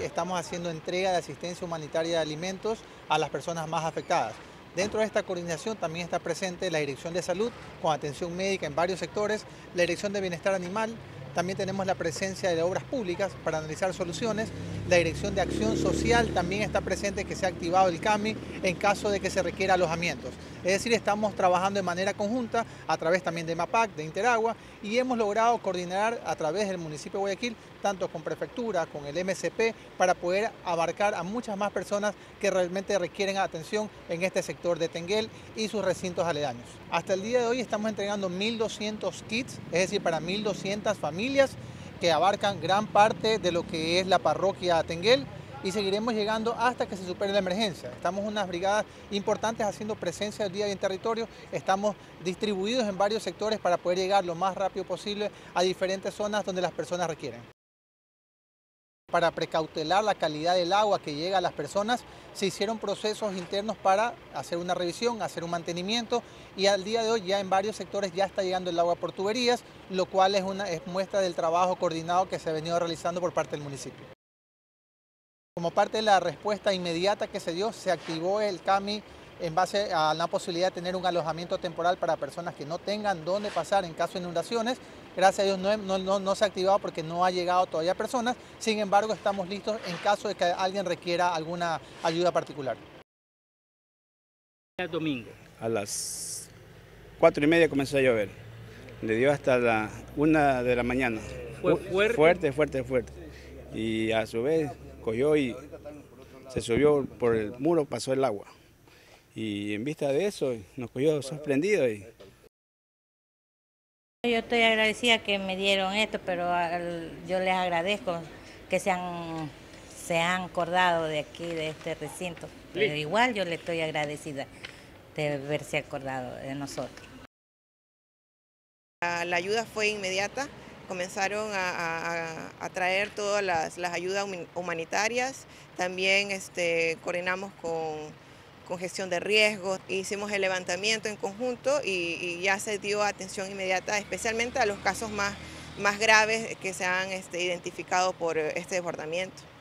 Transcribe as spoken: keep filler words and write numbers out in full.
estamos haciendo entrega de asistencia humanitaria de alimentos a las personas más afectadas. Dentro de esta coordinación también está presente la Dirección de Salud, con atención médica en varios sectores, la Dirección de Bienestar Animal, también tenemos la presencia de Obras Públicas para analizar soluciones, la Dirección de Acción Social también está presente, que se ha activado el CAMI en caso de que se requiera alojamientos. Es decir, estamos trabajando de manera conjunta a través también de MAPAC, de Interagua, y hemos logrado coordinar a través del municipio de Guayaquil, tanto con Prefectura, con el M S P, para poder abarcar a muchas más personas que realmente requieren atención en este sector de Tenguel y sus recintos aledaños. Hasta el día de hoy estamos entregando mil doscientos kits, es decir, para mil doscientas familias que abarcan gran parte de lo que es la parroquia Tenguel, y seguiremos llegando hasta que se supere la emergencia. Estamos unas brigadas importantes haciendo presencia el día en territorio, estamos distribuidos en varios sectores para poder llegar lo más rápido posible a diferentes zonas donde las personas requieren. Para precautelar la calidad del agua que llega a las personas, se hicieron procesos internos para hacer una revisión, hacer un mantenimiento, y al día de hoy ya en varios sectores ya está llegando el agua por tuberías, lo cual es una es muestra del trabajo coordinado que se ha venido realizando por parte del municipio. Como parte de la respuesta inmediata que se dio, se activó el CAMI en base a la posibilidad de tener un alojamiento temporal para personas que no tengan dónde pasar en caso de inundaciones. Gracias a Dios no, no, no, no se ha activado porque no ha llegado todavía personas, sin embargo estamos listos en caso de que alguien requiera alguna ayuda particular. El domingo. A las cuatro y media comenzó a llover, le dio hasta la una de la mañana. ¿Fue fuerte? Fuerte, fuerte, fuerte. Y a su vez cogió y se subió por el muro, pasó el agua. Y en vista de eso nos cogió sorprendidos. Y... Yo estoy agradecida que me dieron esto, pero yo les agradezco que se han, se han acordado de aquí, de este recinto. Pero igual yo le estoy agradecida de haberse acordado de nosotros. La ayuda fue inmediata, comenzaron a, a, a traer todas las, las ayudas humanitarias, también este, coordinamos con, con gestión de riesgos, hicimos el levantamiento en conjunto y, y ya se dio atención inmediata, especialmente a los casos más, más graves que se han este, identificado por este desbordamiento.